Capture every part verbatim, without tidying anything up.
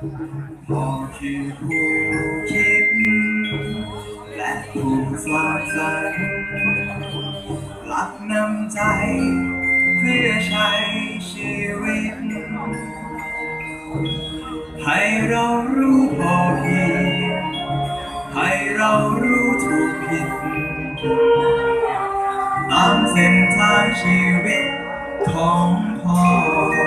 พ่อคือผู้คิดและผู้สร้างสรรค์หลักนำใจเพื่อใช้ชีวิตให้เรารู้พอเพียงให้เรารู้ถูกผิดตามเส้นทางชีวิตของพ่อ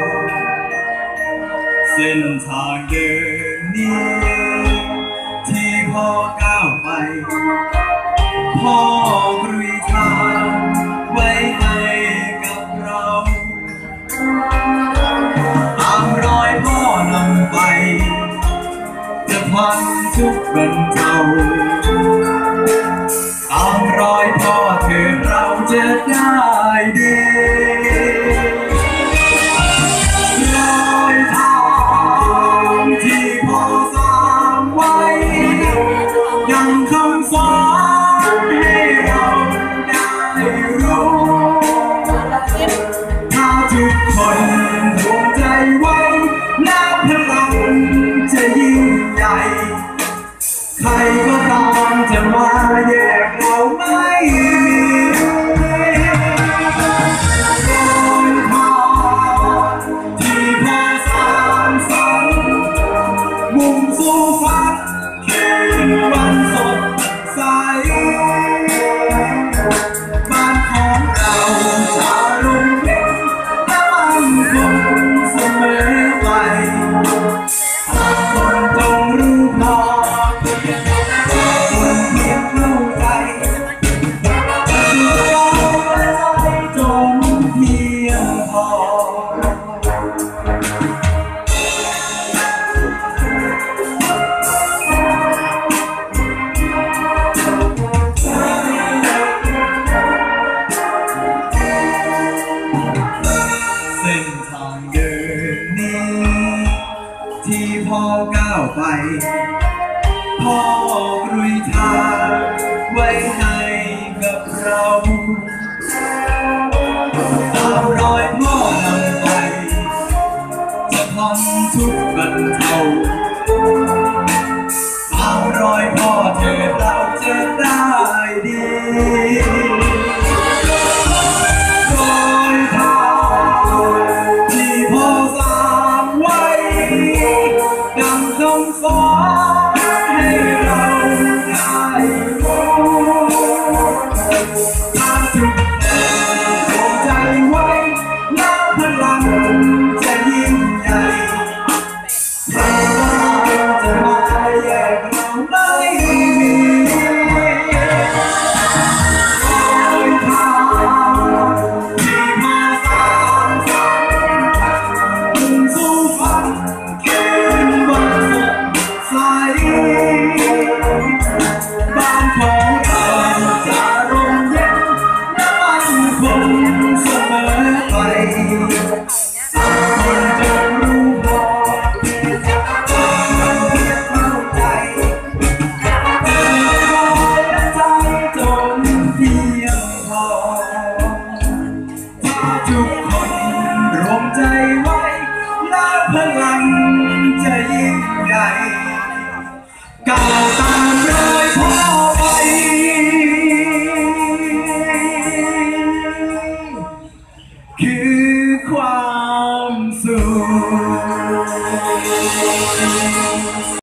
เส้นทางเดินนี้ที่พ่อก้าวไปพ่อกรุยทางไว้ให้กับเราตามรอยพ่อนำไปจะพันทุกบรรเทาตามรอยพ่อเถิดเราจะได้ดีรอยทางที่พ่อสร้างไว้ยังคำสอนให้เราได้รู้ถ้าทุกคนรวมใจไว้แล้วพลังจะยิ่งใหญ่ใครก็ตามจะมาแยกเราไม่มีรอยทางที่พ่อสร้างสรรค์มุ่งสู่ฝันคืนวันสดใสบ้านของเราจะรุ่งเรืองและมั่นคงเสมอไปคนจงรู้พอคนเพียงรู้ใจจงเพียงพอเส้นทางเดินนี้ที่พ่อก้าวไปพ่อกรุยทางไว้ให้กับเราตามรอยพ่อนำไปจะพันทุกบรรเทาตามรอยพ่อเถิดเราจะได้ดีรอยทางที่พ่อสร้างไว้ดังคำสอนให้เราได้รู้ถ้าทุกคนรวมใจไว้แล้วพลังจะยิ่งใหญ่ใครก็จะมาแยกเราไม่มีรอยทางที่พ่อสร้างสรรค์มุ่งสู่ฝันคืนวันสดใสบ้านของเราจะร่มเย็นและมั่นคงเสมอไปคนจงรู้พอคนเพียงรู้ใจรอยและใจจงเพียงพอถ้าทุกคนรวมใจไว้แล้วพลังจะยิ่งใหญ่ก้าวตามรอยพ่อไปคือความสุข